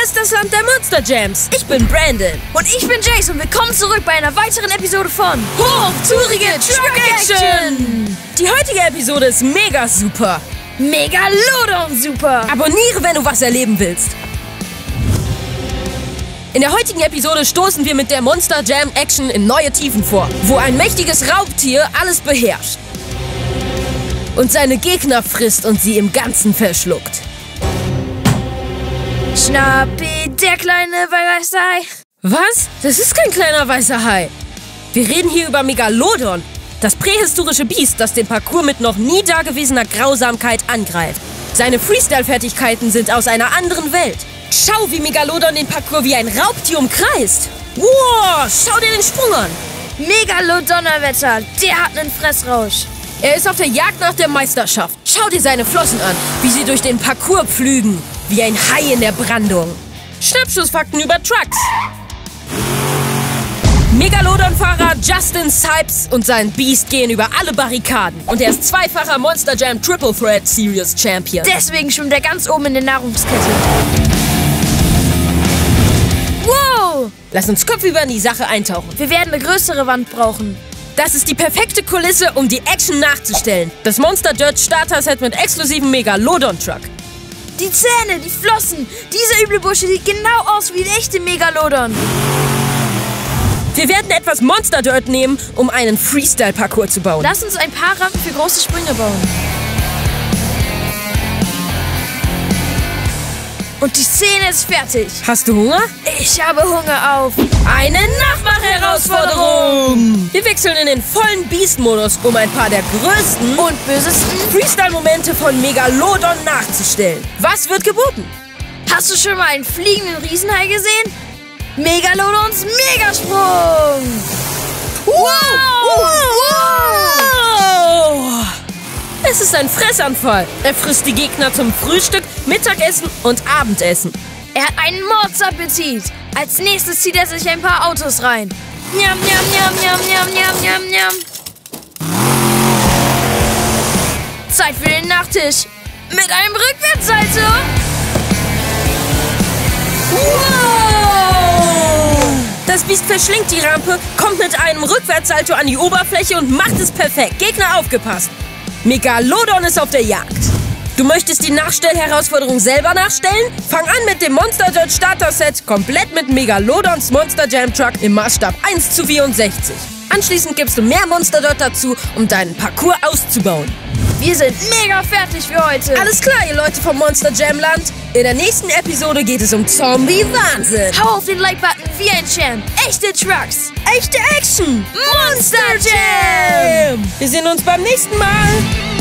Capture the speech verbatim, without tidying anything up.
Hier ist das Land der Monster Jams. Ich bin Brandon. Und ich bin Jason. Willkommen zurück bei einer weiteren Episode von Hochtourige Truck Action. Die heutige Episode ist mega super. Megalodon super. Abonniere, wenn du was erleben willst. In der heutigen Episode stoßen wir mit der Monster Jam Action in neue Tiefen vor, wo ein mächtiges Raubtier alles beherrscht und seine Gegner frisst und sie im Ganzen verschluckt. Schnappi, der kleine weiße Hai. Was? Das ist kein kleiner weißer Hai. Wir reden hier über Megalodon, das prähistorische Biest, das den Parcours mit noch nie dagewesener Grausamkeit angreift. Seine Freestyle-Fertigkeiten sind aus einer anderen Welt. Schau, wie Megalodon den Parcours wie ein Raubtier umkreist. Wow, schau dir den Sprung an. Megalodonnerwetter, der hat einen Fressrausch. Er ist auf der Jagd nach der Meisterschaft. Schau dir seine Flossen an, wie sie durch den Parcours pflügen. Wie ein Hai in der Brandung. Schnappschussfakten über Trucks. Megalodon-Fahrer Justin Sipes und sein Beast gehen über alle Barrikaden. Und er ist zweifacher Monster Jam Triple Threat Series Champion. Deswegen schwimmt er ganz oben in der Nahrungskette. Wow! Lass uns kopfüber in die Sache eintauchen. Wir werden eine größere Wand brauchen. Das ist die perfekte Kulisse, um die Action nachzustellen. Das Monster Dirt Starter Set mit exklusivem Megalodon Truck. Die Zähne, die Flossen, dieser üble Bursche sieht genau aus wie ein echter Megalodon. Wir werden etwas Monster Dirt nehmen, um einen Freestyle-Parcours zu bauen. Lass uns ein paar Rampen für große Sprünge bauen. Und die Szene ist fertig. Hast du Hunger? Ich habe Hunger auf eine Nachmach-Herausforderung. Wir wechseln in den vollen Beast-Modus, um ein paar der größten und bösesten Freestyle-Momente von Megalodon nachzustellen. Was wird geboten? Hast du schon mal einen fliegenden Riesenhai gesehen? Megalodons Megasprung! Wow! Wow! Es ist ein Fressanfall. Er frisst die Gegner zum Frühstück, Mittagessen und Abendessen. Er hat einen Mordsappetit. Als nächstes zieht er sich ein paar Autos rein. Njam, njam, njam, njam, njam, njam, njam, njam. Zeit für den Nachtisch. Mit einem Rückwärtssalto. Wow! Das Biest verschlingt die Rampe, kommt mit einem Rückwärtssalto an die Oberfläche und macht es perfekt. Gegner aufgepasst. Megalodon ist auf der Jagd. Du möchtest die Nachstellherausforderung selber nachstellen? Fang an mit dem Monster Dirt Starter Set, komplett mit Megalodons Monster Jam Truck im Maßstab eins zu vierundsechzig. Anschließend gibst du mehr Monster Dirt dazu, um deinen Parcours auszubauen. Wir sind mega fertig für heute. Alles klar, ihr Leute vom Monster Jam Land. In der nächsten Episode geht es um Zombie-Wahnsinn. Hau auf den Like-Button wie ein Champ. Echte Trucks. Echte Action. Monster Jam. Wir sehen uns beim nächsten Mal.